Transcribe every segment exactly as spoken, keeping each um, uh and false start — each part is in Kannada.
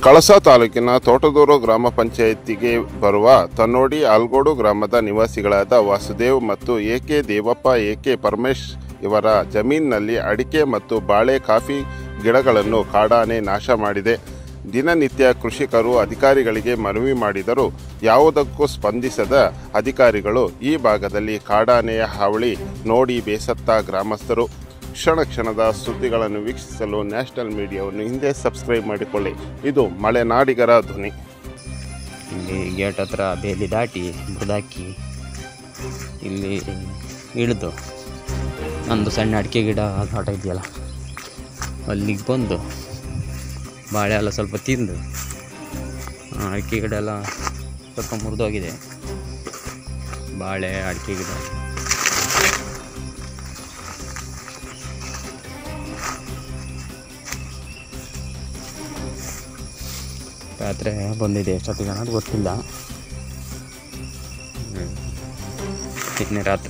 ಕಳಸ ತಾಲೂಕಿನ ತೋಟದೂರು ಗ್ರಾಮ ಪಂಚಾಯಿತಿಗೆ ಬರುವ ತನ್ನೋಡಿ ಆಲ್ಗೋಡು ಗ್ರಾಮದ ನಿವಾಸಿಗಳಾದ ವಾಸುದೇವ್ ಮತ್ತು A K Devappa A K Paramesh ಇವರ ಜಮೀನಿನಲ್ಲಿ ಅಡಿಕೆ ಮತ್ತು ಬಾಳೆ ಕಾಫಿ ಗಿಡಗಳನ್ನು ಕಾಡಾನೆ ನಾಶ ಮಾಡಿದೆ. ದಿನನಿತ್ಯ ಕೃಷಿಕರು ಅಧಿಕಾರಿಗಳಿಗೆ ಮನವಿ ಮಾಡಿದರೂ ಯಾವುದಕ್ಕೂ ಸ್ಪಂದಿಸದ ಅಧಿಕಾರಿಗಳು ಈ ಭಾಗದಲ್ಲಿ ಕಾಡಾನೆಯ ಹಾವಳಿ ನೋಡಿ ಬೇಸತ್ತ ಗ್ರಾಮಸ್ಥರು. ಕ್ಷಣ ಕ್ಷಣದ ಸುದ್ದಿಗಳನ್ನು ವೀಕ್ಷಿಸಲು ನ್ಯಾಷನಲ್ ಮೀಡಿಯಾವನ್ನು ಹಿಂದೆ ಸಬ್ಸ್ಕ್ರೈಬ್ ಮಾಡಿಕೊಳ್ಳಿ. ಇದು ಮಲೆನಾಡಿಗರ ಧ್ವನಿ. ಇಲ್ಲಿ ಗೇಟ್ ಹತ್ರ ಬೇಲಿ ದಾಟಿ ಬುಡಾಕಿ ಇಲ್ಲಿ ಇಳಿದು ನಂದು ಸಣ್ಣ ಅಡಿಕೆ ಗಿಡ ತೋಟ ಇದೆಯಲ್ಲ ಅಲ್ಲಿಗೆ ಬಂದು ಬಾಳೆ ಎಲ್ಲ ಸ್ವಲ್ಪ ತಿಂದು ಅಡಿಕೆ ಗಿಡ ಎಲ್ಲ ಸ್ವಲ್ಪ ಮುರಿದೋಗಿದೆ. ಬಾಳೆ ಅಡಿಕೆ ಗಿಡ ರಾತ್ರಿ ಬಂದಿದೆ, ಎಷ್ಟೊತ್ತಿಗೆ ಅನ್ನೋದು ಗೊತ್ತಿಲ್ಲ. ನಿನ್ನೆ ರಾತ್ರಿ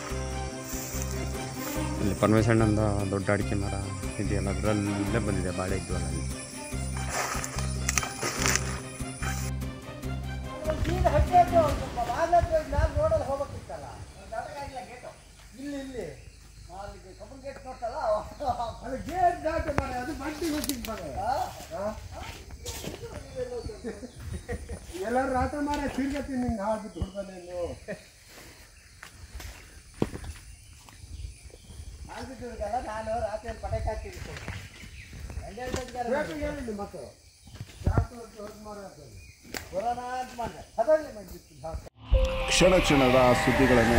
ಇಲ್ಲಿ ಪರಮೇಶಣ್ಣಂದ ದೊಡ್ಡ ಅಡಿಕೆ ಮರ ಇದೆಯಲ್ಲ ಅದರಲ್ಲೇ ಬಂದಿದೆ, ಬಾಳೆ ಇದ್ವಲ್ಲ ಅಲ್ಲಿ. ಎಲ್ಲರೂ ರಾತ ಮಾರ ತಿರ್ಗತಿ ನಿಂಗೆ ಹಾಕಿ ದುಡ್ದನೇನು ಆಗ್ಬಿಟ್ಟಿರ್ಗಲ್ಲ. ನಾನು ರಾತ್ರಿ ಪಟಾಕಿ ಹಾಕಿದ್ದೀನಿ ಮತ್ತು ಕ್ಷಣ ಕ್ಷಣದ ಸುದ್ದಿಗಳನ್ನು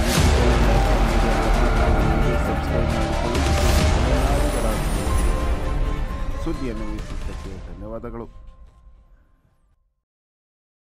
ಸುದ್ದಿಯನ್ನು ವೀಕ್ಷಿಸಕ್ಕೆ ಧನ್ಯವಾದಗಳು.